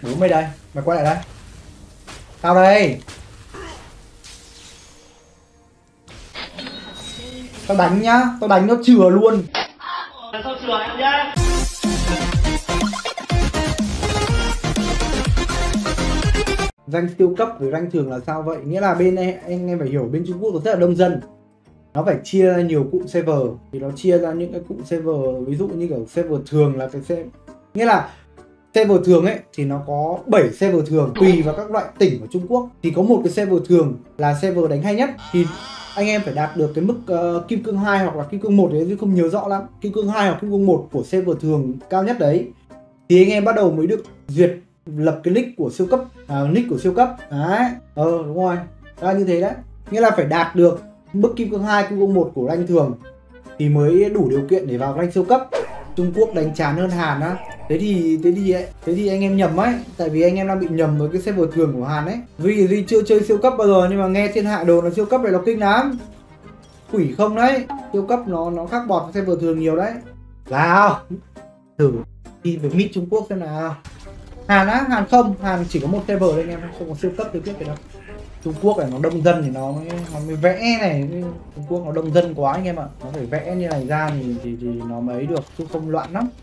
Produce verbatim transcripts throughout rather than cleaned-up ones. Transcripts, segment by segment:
Bố mày đây, mày quay lại đây. Tao đây. Tao đánh nhá, tao đánh nó chừa luôn. Tao chừa em nhá. Rank siêu cấp với rank thường là sao vậy? Nghĩa là bên anh, anh em phải hiểu bên Trung Quốc nó rất là đông dân. Nó phải chia ra nhiều cụm server. Thì nó chia ra những cái cụm server, ví dụ như kiểu server thường là cái server, nghĩa là server thường ấy thì nó có bảy server thường tùy vào các loại tỉnh của Trung Quốc. Thì có một cái server thường là server đánh hay nhất, thì anh em phải đạt được cái mức uh, kim cương hai hoặc là kim cương một đấy, chứ không nhớ rõ lắm. Kim cương hai hoặc kim cương một của server thường cao nhất đấy thì anh em bắt đầu mới được duyệt lập cái nick của siêu cấp, à, nick của siêu cấp đấy. Ờ đúng rồi, là như thế đấy. Nghĩa là phải đạt được mức kim cương hai, kim cương một của rank thường thì mới đủ điều kiện để vào rank siêu cấp. Trung Quốc đánh chán hơn Hàn á. Thế thì thế thì ấy, thế thì anh em nhầm ấy, tại vì anh em đang bị nhầm với cái server thường của Hàn ấy. Duy Duy chưa chơi siêu cấp bao giờ nhưng mà nghe thiên hạ đồ là siêu cấp này nó kinh lắm. Quỷ không đấy, siêu cấp nó nó khác bọt với server thường nhiều đấy. Nào, thử đi với mid Trung Quốc xem nào. Hàn á, Hàn không, Hàn chỉ có một server thôi anh em, không có siêu cấp tôi biết cái đó. Trung Quốc này nó đông dân thì nó mới, nó mới vẽ này. Trung Quốc nó đông dân quá anh em ạ, nó phải vẽ như này ra thì thì, thì nó mới được, chứ không loạn lắm.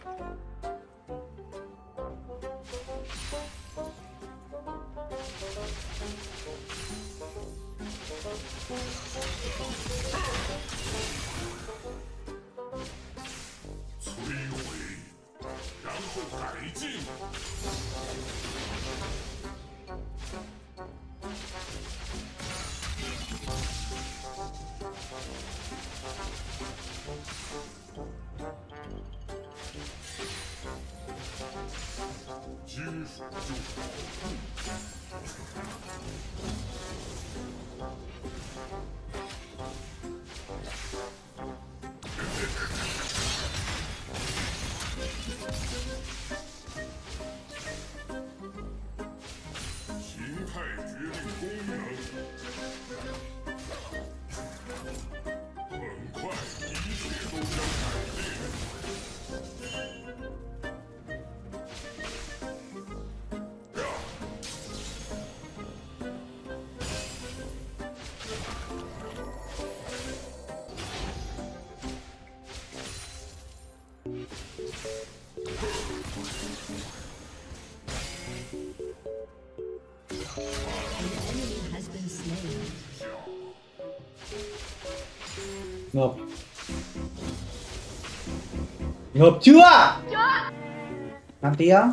Ngợp. Ngợp chưa? Chưa. Làm tí á.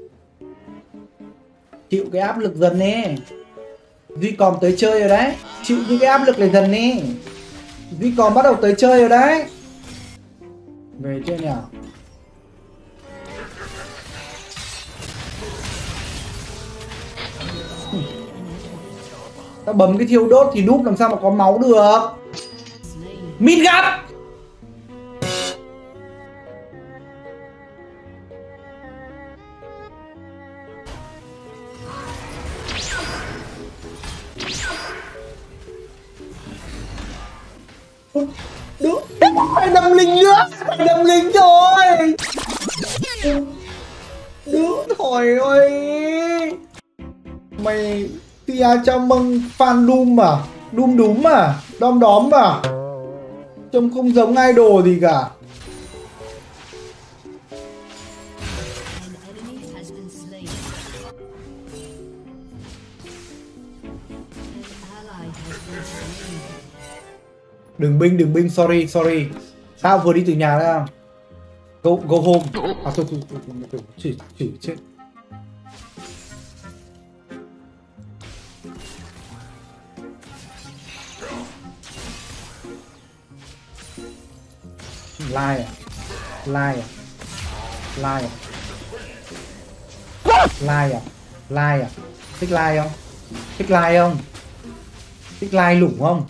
Chịu cái áp lực dần đi. Duy còn tới chơi rồi đấy. Chịu những cái áp lực này dần đi. Duy còn bắt đầu tới chơi rồi đấy. Về chơi nào. Tao bấm cái thiêu đốt thì núp làm sao mà có máu được. Mít gặp. Đúng, phải đâm lính nữa, phải đâm lính rồi. Đúng thôi ơi. Mày tia cho mừng fan Doom à? Doom đúng à? Đom đóm à? Trông không giống idol gì cả. Đừng binh, đừng binh, sorry, sorry. Tao vừa đi từ nhà ra. Go, go home. À thôi, thôi, thôi, thôi, chửi, chửi chết. Like à? Like à? Like à? Like à? Like à? Thích like không? Thích like không? Thích like lủng không?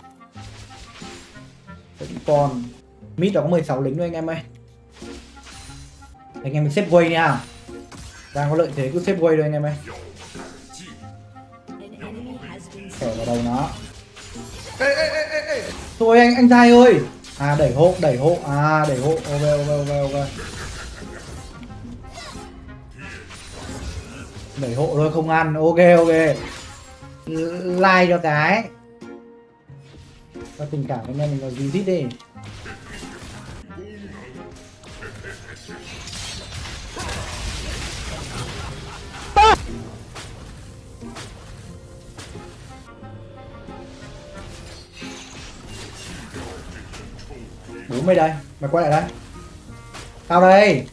Vẫn còn mid đó có mười sáu lính thôi anh em ơi. Anh em xếp quay nha. Đang có lợi thế cứ xếp quay thôi anh em ơi. Kẻ vào đầu nó. Ê, ê, ê, ê. Thôi anh anh trai ơi. À đẩy hộ, đẩy hộ, à đẩy hộ, ok ok ok ok. Đẩy hộ thôi không ăn. Ok ok. Like cho cái. Có tình cảm với anh nó gì thích đi. Bố mày đây, mày quay lại đây. Tao đây.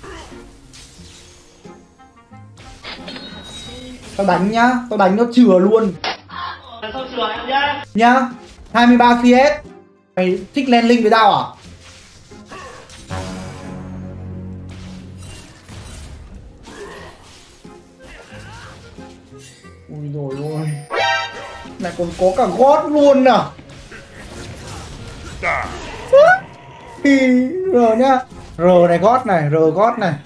Tao đánh nhá, tao đánh nó chừa luôn. Lần sau chừa em nhá. Nhá, hai mươi ba xê ét. Mày thích len link với tao à? Ui rồi ôi. Lại còn có cả gót luôn à? Thì R nhá. R này gót này, R gót này.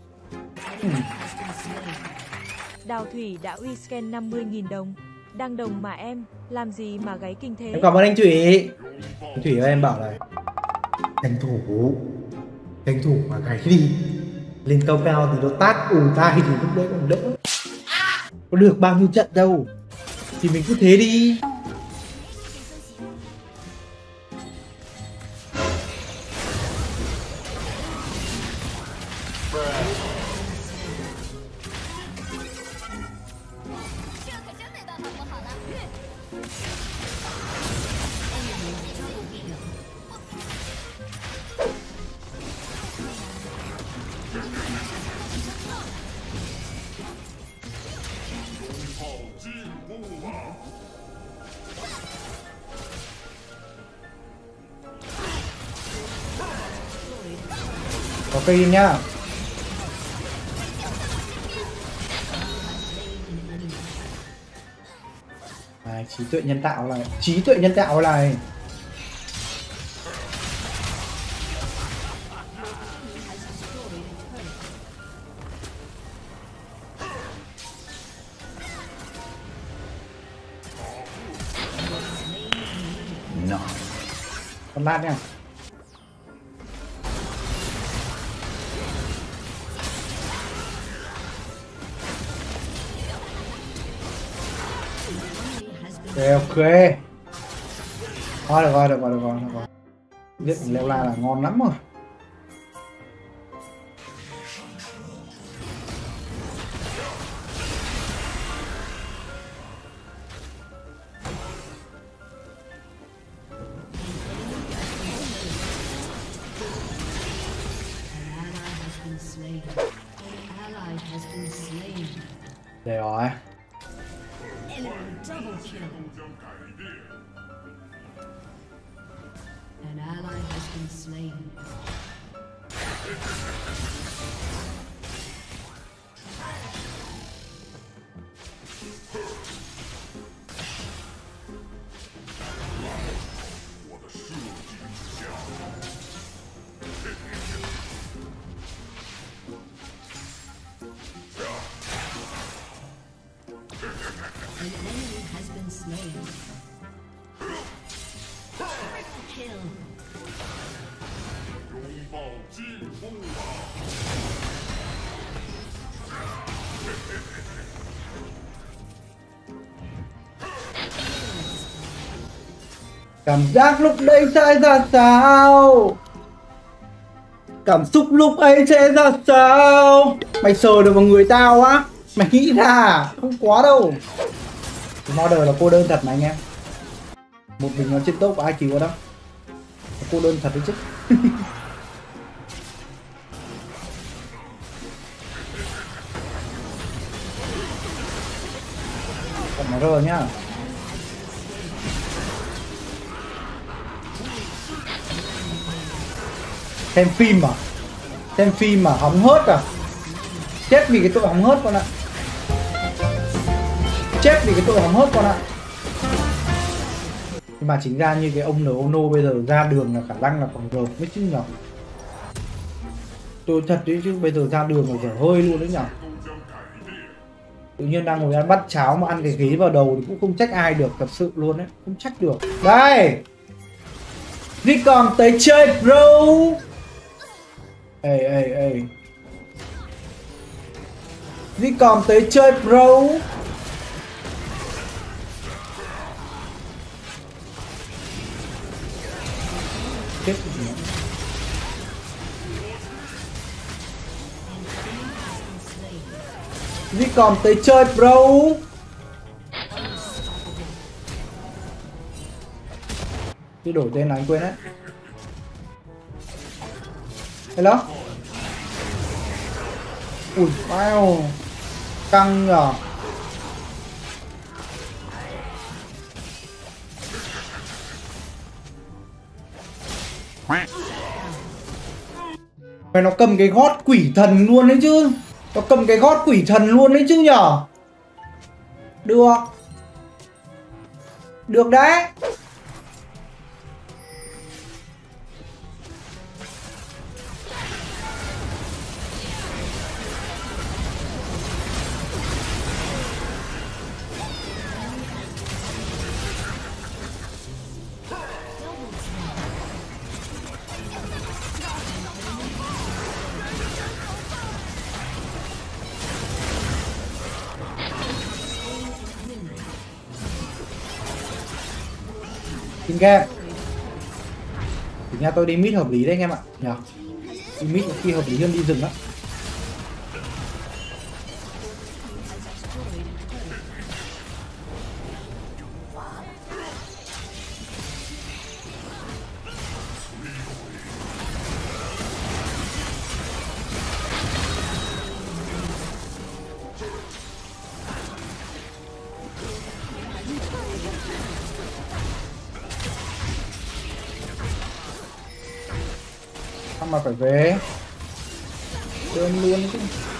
Đào Thủy đã uy scan năm mươi nghìn đồng. Đang đồng mà em, làm gì mà gáy kinh thế? Em cảm ơn anh Thủy. Anh Thủy ơi, em bảo này, tranh thủ tranh thủ mà gáy đi. Lên cao cao thì nó tát ù tai thì lúc đấy còn đỡ. Có được bao nhiêu trận đâu. Thì mình cứ thế đi. Có cây nhá. À, trí tuệ nhân tạo này, trí tuệ nhân tạo này. No. Con lát nha. Ok ok. Thôi được rồi, được rồi, được rồi, được rồi. Giết leo la là ngon lắm rồi. Đây rồi. An ally has been slain. An enemy has been slain. Kill. Cảm giác lúc đấy sẽ ra sao? Cảm xúc lúc ấy sẽ ra sao? Mày sờ được vào người tao á? Mày nghĩ ra à? Không quá đâu. Modder là cô đơn thật mà anh em. Một mình nó trên top có ai cứu nó đâu. Cô đơn thật đấy chứ. Còn nó rờ nhá. Xem phim à? Xem phim mà hóng hớt à? Chết vì cái tội hóng hớt con ạ. Chết vì cái tội hóng hớt con ạ. Nhưng mà chính ra như cái ông Ono bây giờ ra đường là khả năng là còn rợp mới chứ nhở. Tôi thật đấy chứ bây giờ ra đường là dở hơi luôn đấy nhở. Tự nhiên đang ngồi ăn bắt cháo mà ăn cái ghế vào đầu thì cũng không trách ai được, thật sự luôn đấy, không trách được. Đây đi còn tới chơi bro. Ê ê ê Vicom tới chơi bro. Chết gì nữa. Vicom tới chơi bro. Cái đổi tên là anh quên đấy. Hello. Ui wow, căng nhở. Mày nó cầm cái gót quỷ thần luôn đấy chứ. Nó cầm cái gót quỷ thần luôn đấy chứ nhở. Được. Được đấy. Xin game. Thì nha, tôi đi mid hợp lý đấy anh em ạ. Nhờ. Đi mid khi hợp lý hơn đi rừng đó. Mà phải về đơn luôn chứ.